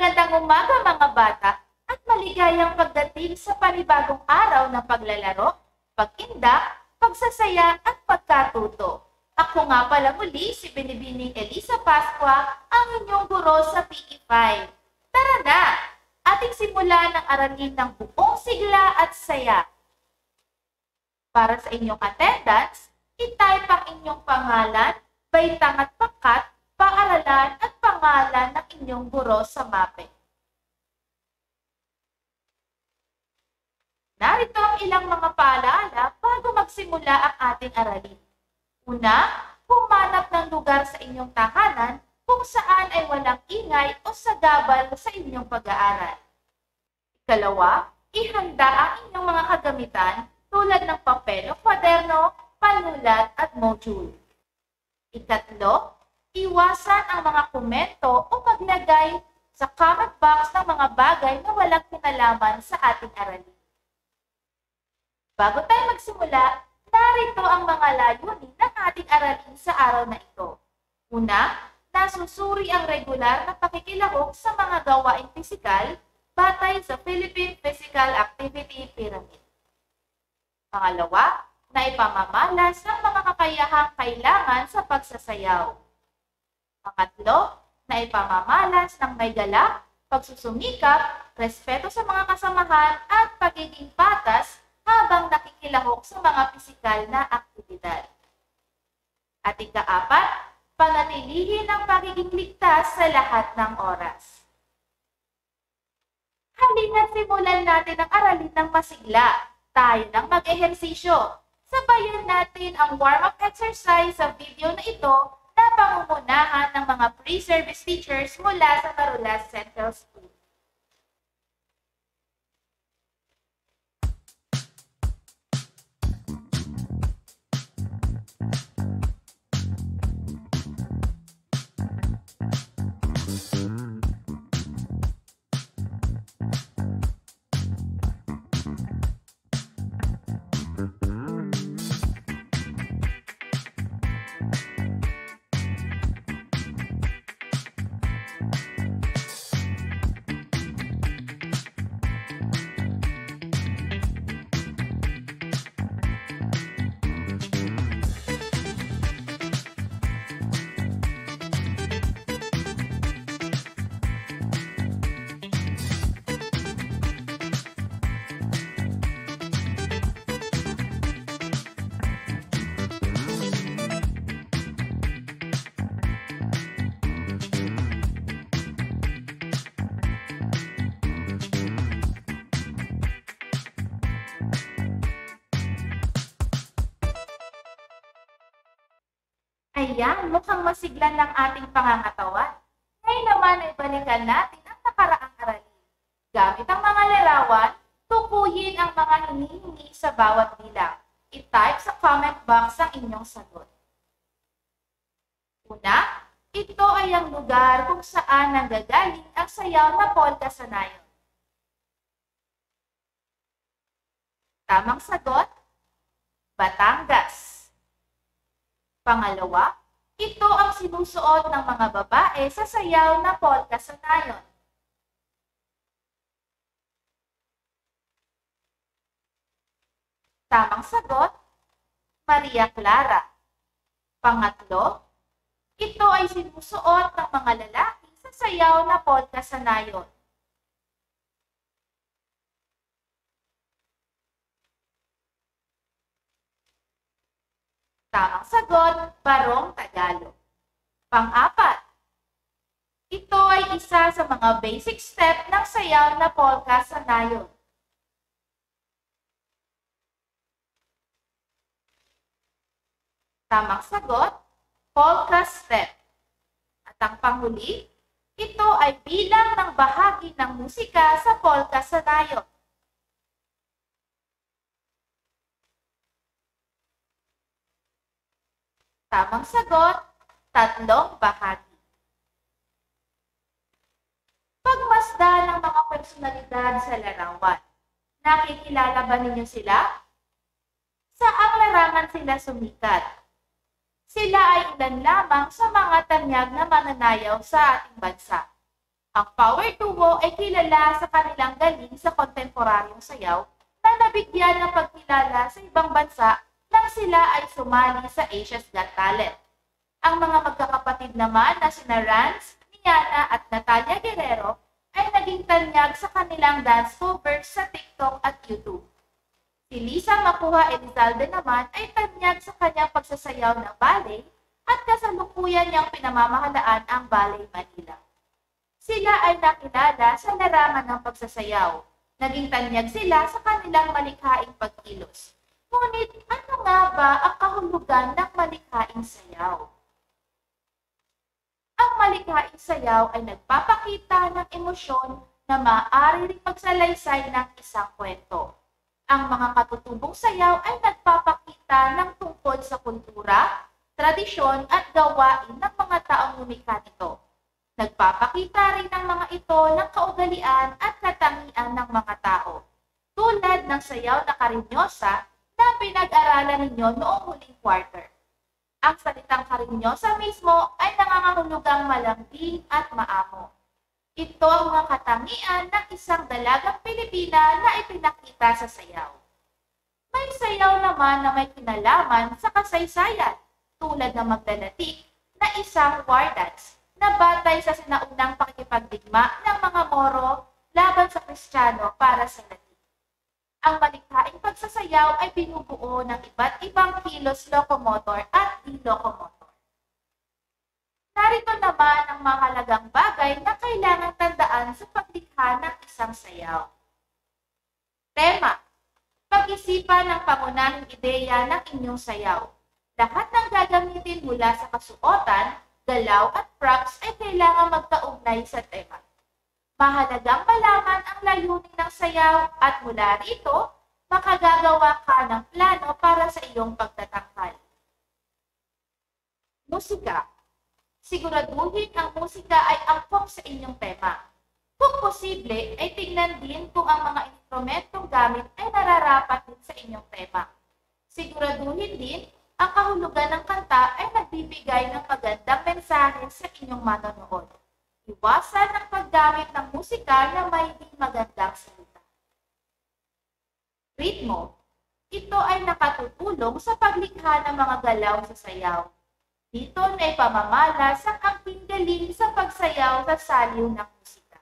Magandang umaga mga bata at maligayang pagdating sa panibagong araw ng paglalaro, pag-indak, pagsasaya at pagkatuto. Ako nga pala muli si Binibining Elisa Pascua, ang inyong guro sa PE5. Tara na! Ating simulan ang aralin ng buong sigla at saya. Para sa inyong attendance, i-type ang inyong pangalan, baitang at pangkat, paaralan at pangalan ng inyong guro sa MAPE. Narito ang ilang mga paalala bago magsimula ang ating aralin. Una, humanap ng lugar sa inyong tahanan kung saan ay walang ingay o sagabal sa inyong pag-aaral. Ikalawa, ihanda ang inyong mga kagamitan tulad ng papel o kwaderno, panulat at module. Ikatlo, iwasan ang mga komento o maglagay sa comment box ng mga bagay na walang kinalaman sa ating aralin. Bago tayo magsimula, narito ang mga layunin ng ating aralin sa araw na ito. Una, nasusuri ang regular na pakikilahok sa mga gawaing pisikal batay sa Philippine Physical Activity Pyramid. Pangalawa, na ipamamalas ang mga kakayahang kailangan sa pagsasayaw. Pangatlo, na ipamamalas ng may galak, pagsusumikap, respeto sa mga kasamahan at pagiging patas habang nakikilahok sa mga pisikal na aktibidad. At ika-apat, panatilihin ang pagiging ligtas sa lahat ng oras. Halina't simulan natin ang aralin ng masigla. Tayo nang mag-ehersisyo. Sabayan natin ang warm-up exercise sa video na ito na pangumunahan ng mga pre-service teachers mula sa Marulas Central School. Ayan, mukhang masiglan lang ating pangangatawan. Ngayon naman ay balikan natin ang nakaraang aralin. Gamit ang mga larawan, tukuyin ang mga hinihingi sa bawat bilang. I-type sa comment box ang inyong sagot. Una, ito ay ang lugar kung saan nanggagaling ang sayaw na polka sanayon. Tamang sagot, Batangas. Pangalawa, ito ang sinusuot ng mga babae sa sayaw na polka sanayon. Tamang sagot, Maria Clara. Pangatlo, ito ay sinusuot ng mga lalaki sa sayaw na polka sanayon. Tamang sagot, Barong Tagalog. Pang-apat, ito ay isa sa mga basic step ng sayaw na polka sanayon. Tamang sagot, polka step. At ang panghuli, ito ay bilang ng bahagi ng musika sa polka sanayon. Tamang sagot, tatlong bahagi. Pagmasdan ng mga personalidad sa larawan. Nakikilala ba ninyo sila? Saang larangan sila sumikat? Sila ay ilan lamang sa mga tanyag na mananayaw sa ating bansa. Ang power duo ay kilala sa kanilang galing sa kontemporaryong sayaw na nabigyan ng pagkilala sa ibang bansa nang sila ay sumali sa Asia's Got Talent. Ang mga magkakapatid naman na sina Rance, Niana at Natalia Guerrero ay naging tanyag sa kanilang dance covers sa TikTok at YouTube. Si Lisa Makuha Elizalde naman ay tanyag sa kanyang pagsasayaw ng ballet at kasalukuyan niyang pinamamahalaan ang Ballet Manila. Sila ay nakilala sa larangan ng pagsasayaw. Naging tanyag sila sa kanilang malikhaing pagkilos. Ngunit ano nga ba ang kahulugan ng malikhaing sayaw? Ang malikhaing sayaw ay nagpapakita ng emosyon na maaari ring magsalaysay ng isang kwento. Ang mga katutubong sayaw ay nagpapakita ng tungkol sa kultura, tradisyon at gawain ng mga taong lumikha nito. Nagpapakita rin ng mga ito ng kaugalian at katangian ng mga tao, tulad ng sayaw na Karinyosa na pinag-aralan ninyo noong huling quarter. Ang salitang Karinyosa mismo ay nangangahulugang malambing at maamo. Ito ang mga katangian ng isang dalagang Pilipina na ipinakita sa sayaw. May sayaw naman na may kinalaman sa kasaysayan, tulad ng Magdalatik na isang war dance na batay sa sinaunang pakikipagdigma ng mga Moro laban sa Kristiyano para sa latik. Ang malikhaing pagsasayaw ay binubuo ng iba't ibang kilos locomotor at di-locomotor. Narito naman ang mahalagang bagay na kailangang tandaan sa paglikha ng isang sayaw. Tema: pag-isipan ng pangunahing ideya ng inyong sayaw. Lahat ng gagamitin mula sa kasuotan, galaw at props ay kailangang magkaugnay sa tema. Mahalagang malaman ang layunin ng sayaw at mula rito, makagagawa ka ng plano para sa iyong pagtatangkal. Musika. Siguraduhin ang musika ay angkop sa inyong tema. Kung posible, ay tingnan din kung ang mga instrumentong gamit ay nararapat din sa inyong tema. Siguraduhin din ang kahulugan ng kanta ay nagbibigay ng magandang mensahe sa inyong manonood. Iwasan ang paggamit ng musika na may di magandang salita. Ritmo. Ito ay nakatutulong sa paglikha ng mga galaw sa sayaw. Dito na ipamamalas ang aking galing sa pagsayaw sa saliw ng musika.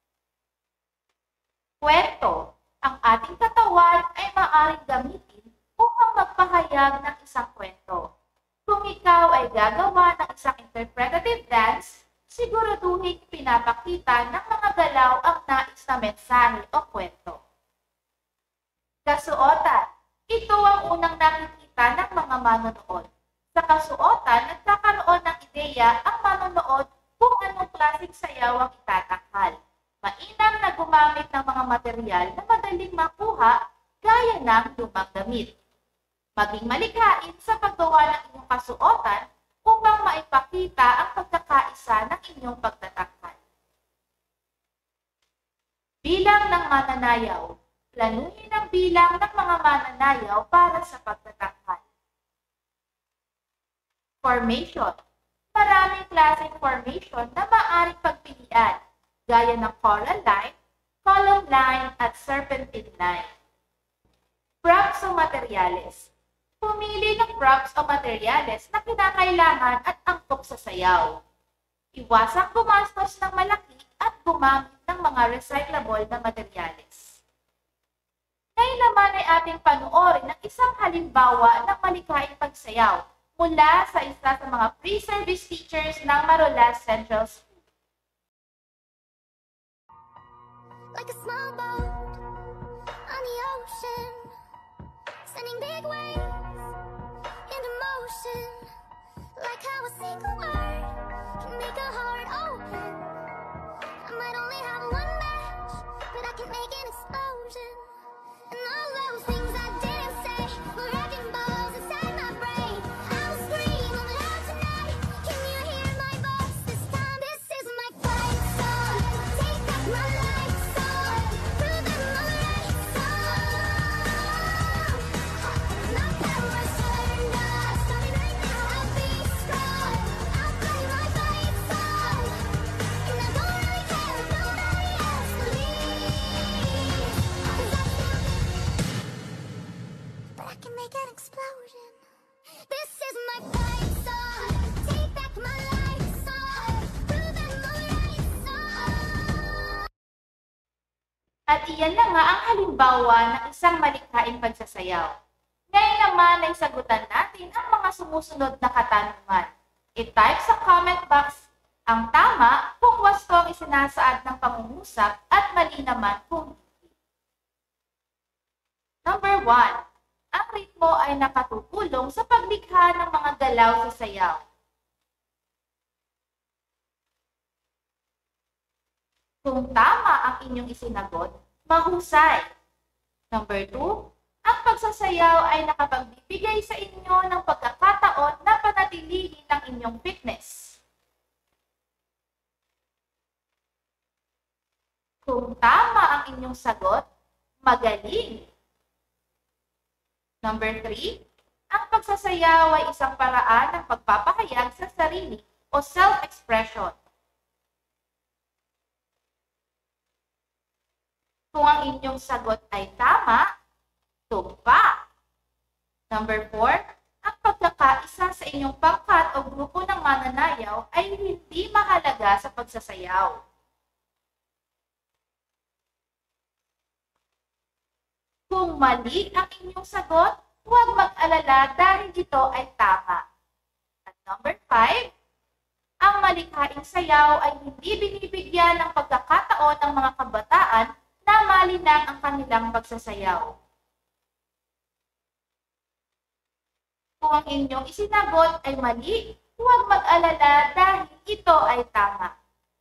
Kwento. Ang ating katawan ay maaaring gamitin upang magpahayag ng isang kwento. Kung ikaw ay gagawa ng isang interpretative dance, siguraduhin pinapakita ng mga galaw ang nais na mensahe o kwento. Kasuotan. Ito ang unang nakikita ng mga manonood. Sa kasuotan, nagkakaroon ng ideya ang manonood kung anong klaseng sayaw ang itatakal. Mainam na gumamit ng mga material na madaling makuha gaya ng lumang damit. Maging malikhain sa paggawa ng inyong kasuotan upang maipakita ang pagkakaisa ng inyong pagtatakal. Bilang ng mananayaw. Planuhin ang bilang ng mga mananayaw para sa pagtatakal. Formation. Maraming klaseng formation na maaaring pagpilian, gaya ng choral line, column line, at serpentine line. Props o materyales. Pumili ng props o materyales na kinakailangan at angkop sa sayaw. Iwasang gumastos ng malaki at gumamit ng mga recyclable na materyales. Ngayon naman ay ating panuorin ng isang halimbawa ng malikhaing pagsayaw mula sa isa sa mga pre-service teachers ng Marolas Central School. Like a small boat on the ocean, sending big waves into motion. Like how a single word can make a heart open. I might only have one match, but I can make an explosion. And all those things I didn't say were wrecking balls inside my brain. I'll scream aloud tonight. Can you hear my voice this time? This is my fight song. Take back my life song. Prove that I'm alright song. My camera's turned off. Starting right now. I'll be strong. I'll play my fight song. At iyan na nga ang halimbawa ng isang malikhaing pagsasayaw. Ngayon naman ay sagutan natin ang mga sumusunod na katanungan. I-type sa comment box ang tama kung wasto ang isinasaad ng pangungusap at mali naman kung hindi. Number 1. Ang ritmo ay nakatutulong sa paglikha ng mga galaw sa sayaw. Kung tama ang inyong isinagot, mahusay. Number 2. Ang pagsasayaw ay nakapagbibigay sa inyo ng pagkakataon na panatilihin ang inyong fitness. Kung tama ang inyong sagot, magaling. Number 3. Ang pagsasayaw ay isang paraan ng pagpapahayag sa sarili o self-expression. Kung ang inyong sagot ay tama, tumpa. Number 4, ang pagkakaisa sa inyong pangkat o grupo ng mananayaw ay hindi mahalaga sa pagsasayaw. Kung mali ang inyong sagot, huwag mag-alala dahil ito ay tama. At number 5, ang malikhaing sayaw ay hindi binibigyan ng pagkakataon ng mga kabataan na malinang ang kanilang pagsasayaw. Kung ang inyong isinagot ay mali, huwag mag-alala dahil ito ay tama.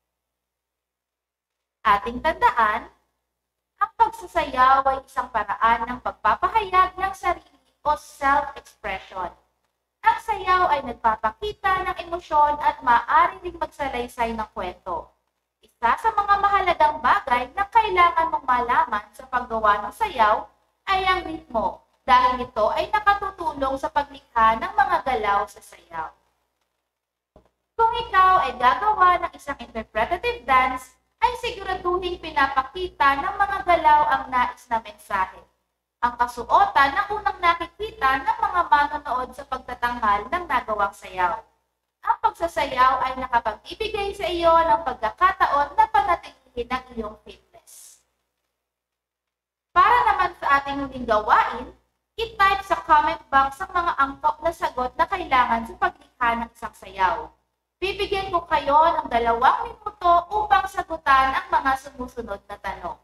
Ating tandaan, ang pagsasayaw ay isang paraan ng pagpapahayag ng sarili o self-expression. Ang sayaw ay nagpapakita ng emosyon at maaari ding magsalaysay ng kwento. Isa sa mga mahalagang bagay na kailangan mong malaman sa paggawa ng sayaw ay ang ritmo, dahil ito ay nakatutulong sa paglikha ng mga galaw sa sayaw. Kung ikaw ay gagawa ng isang interpretative dance, ay siguraduhin pinapakita ng mga galaw ang nais na mensahe. Ang kasuotan na unang nakikita ng mga manonood sa pagtatanghal ng nagawang sayaw. Ang pagsasayaw ay nakapagbibigay sa iyo ng pagkakataon na panatilihin ang iyong fitness. Para naman sa ating huling gawain, i-type sa comment box ang mga angkop na sagot na kailangan sa paglikha ng isang sayaw. Bibigyan ko kayo ng 2 minuto upang sagutan ang mga sumusunod na tanong.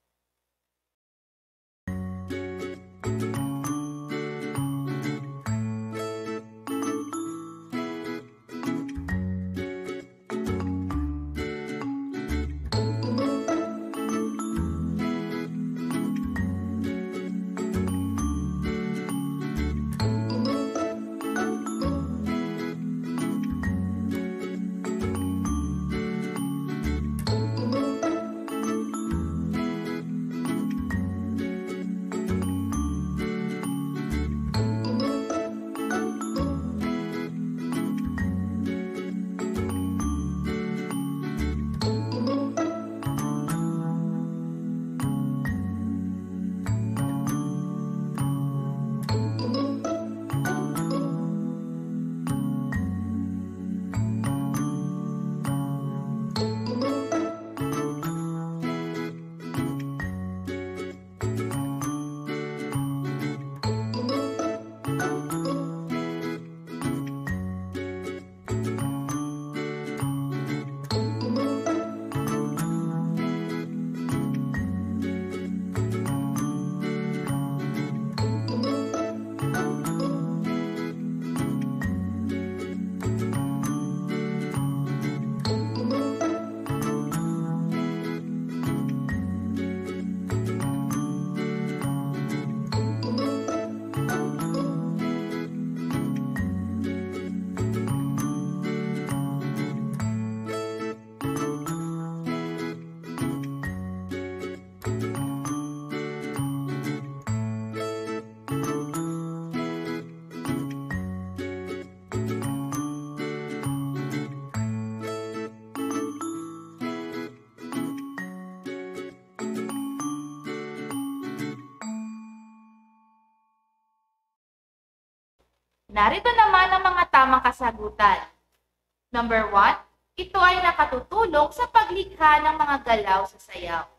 Narito naman ang mga tamang kasagutan. Number 1, ito ay nakatutulong sa paglikha ng mga galaw sa sayaw.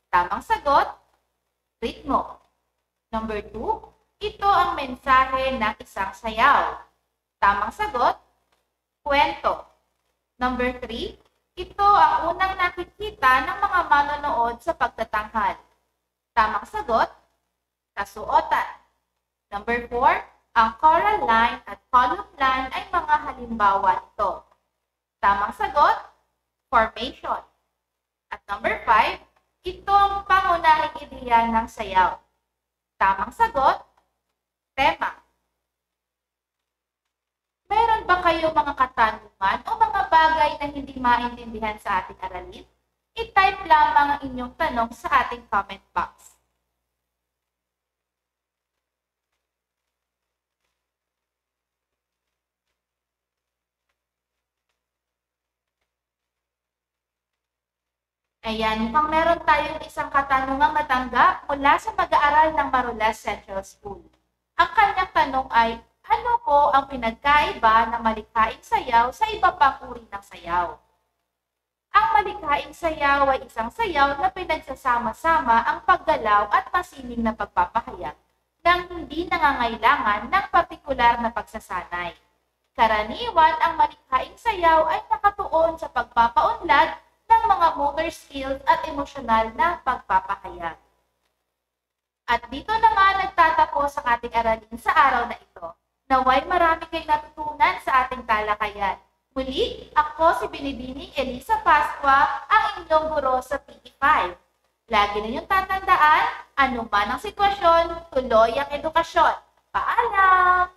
Tamang sagot, ritmo. Number 2, ito ang mensahe ng isang sayaw. Tamang sagot, kwento. Number 3, ito ang unang nakikita ng mga manonood sa pagtatanghal. Tamang sagot, kasuotan. Number 4, ang choral line at column line ay mga halimbawa nito. Tamang sagot, formation. At number 5, ito ang pangunahing ideya ng sayaw. Tamang sagot, tema. Meron ba kayo mga katanungan o mga bagay na hindi maintindihan sa ating aralin? I-type lamang ang inyong tanong sa ating comment box. Ayan, mukhang meron tayong isang katanungang natanggap mula sa mag-aaral ng Marulas Central School. Ang kanyang tanong ay, ano po ang pinagkaiba ng malikhaing sayaw sa iba pang uri ng sayaw? Ang malikhaing sayaw ay isang sayaw na pinagsasama-sama ang paggalaw at masining na pagpapahayag nang hindi nangangailangan ng partikular na pagsasanay. Karaniwan, ang malikhaing sayaw ay nakatuon sa pagpapaunlad ng mga motor skills at emosyonal na pagpapahayag. At dito na nga nagtatapos ang ating aralin sa araw na ito. Naway marami kayong natutunan sa ating talakayan. Muli, ako si Binibining Elisa Pascua, ang inyong guro sa PE5. Lagi ninyong tatandaan, anuman ang sitwasyon, tuloy ang edukasyon. Paalam!